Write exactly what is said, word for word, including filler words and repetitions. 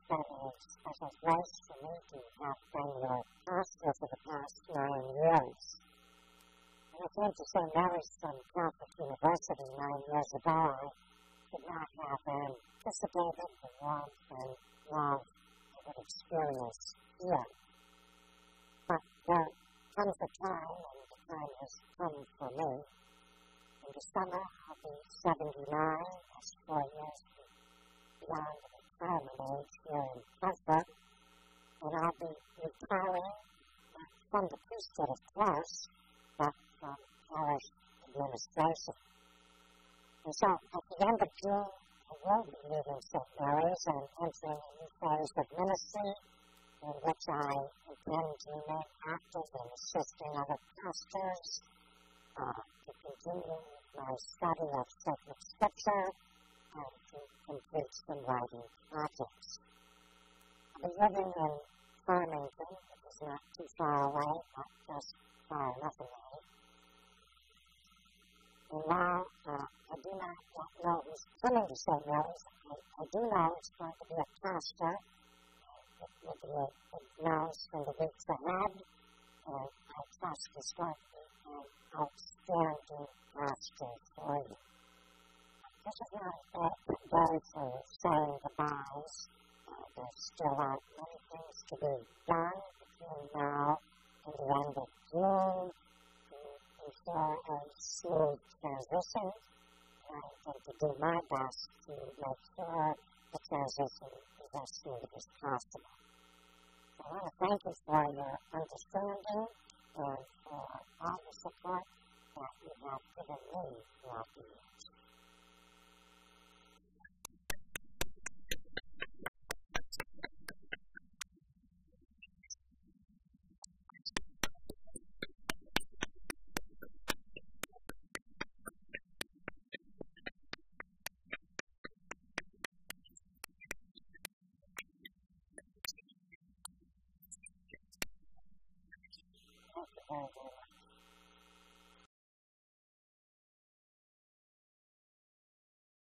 been a special place for me to have been your pastor for the past nine years. When I came to Saint Mary's from Catholic University nine years ago, I could not have anticipated the warmth and love I would experience here. But there comes a time, and the time has come for me. In the summer, I'll be seventy-nine, that's four years beyond the retirement age here in Pittsburgh, and I'll be retiring not from the priesthood, of course, but from parish administration. And so, at the end of June, I will be leaving Saint Mary's and entering a new phase of ministry in which I intend to remain active in assisting other pastors, uh, to continue my study of sacred scripture, and to complete some writing projects. I'll be living in Farmington, which is not too far away, but just far enough away. And now, uh, I do not yet know who's coming to Saint Mary's. I, I do know it's going to be a pastor. It will be a big announcement in the weeks ahead, and I trust it's going to be an outstanding pastor for you. This is not a day for saying goodbyes. Uh, there still are many things to be done between now and the end of June to ensure a smooth transition. I intend to do my best to make sure the transition is as smooth as possible. I want to thank you for your understanding and for all the support that you have given me throughout the years.